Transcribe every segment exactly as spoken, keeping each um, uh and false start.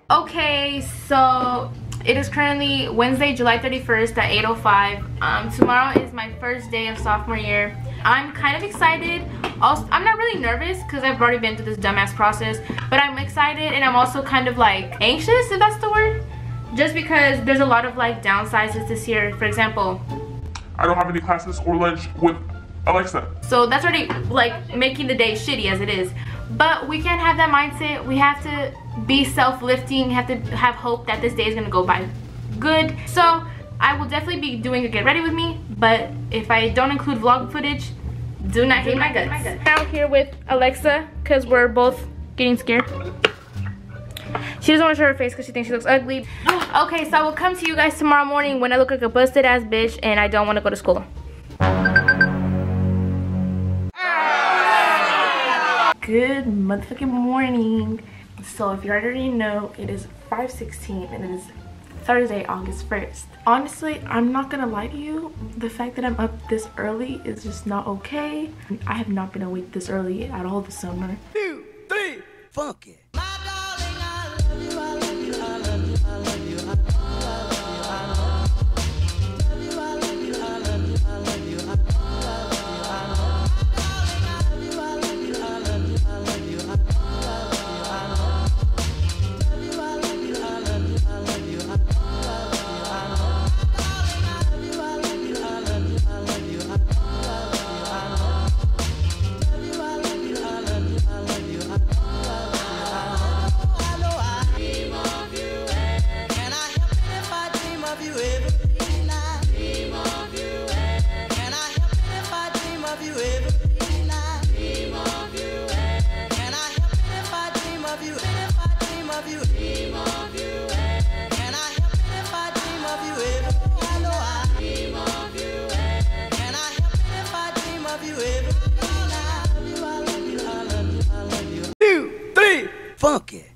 Okay, so it is currently Wednesday, July thirty-first at eight oh five. Um, tomorrow is my first day of sophomore year. I'm kind of excited. Also, I'm not really nervous because I've already been through this dumbass process, but I'm excited and I'm also kind of like anxious, if that's the word. Just because there's a lot of like downsides this year. For example, I don't have any classes or lunch with Alexa. So that's already like making the day shitty as it is. But we can't have that mindset. We have to be self-lifting, have to have hope that this day is gonna go by good. So I will definitely be doing a get ready with me, but if I don't include vlog footage, do not hate my guts. Now here with Alexa, because we're both getting scared. She doesn't want to show her face because she thinks she looks ugly. Okay, so I will come to you guys tomorrow morning when I look like a busted ass bitch and I don't want to go to school. Good motherfucking morning. So if you already know, it is five sixteen and it is Thursday, August first. Honestly, I'm not gonna lie to you. The fact that I'm up this early is just not okay. I have not been awake this early at all this summer. Two, three, funk it. Two, three, funk it.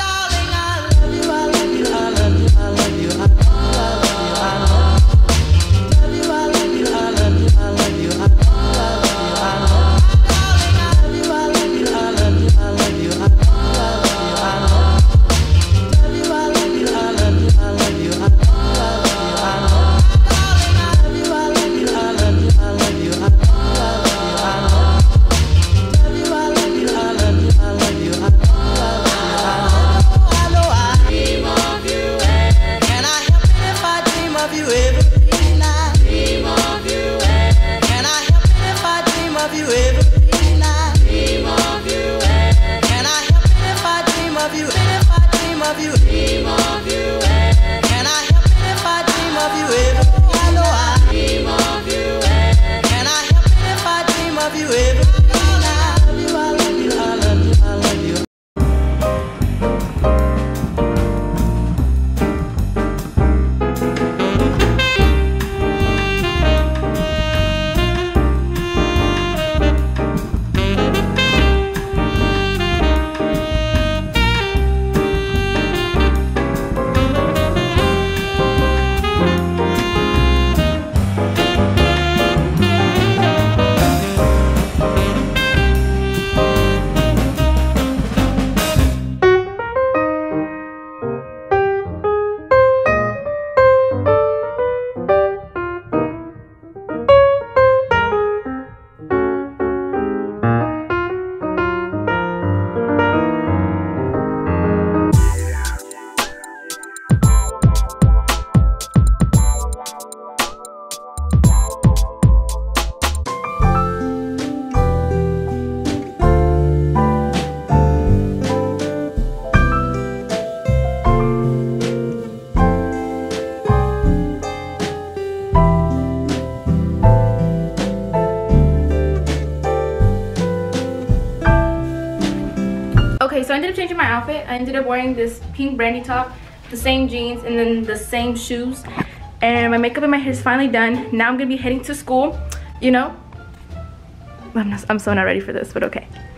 Okay, so I ended up changing my outfit. I ended up wearing this pink brandy top, the same jeans, and then the same shoes. And my makeup and my hair is finally done. Now I'm gonna be heading to school. You know, I'm, not, I'm so not ready for this, but okay.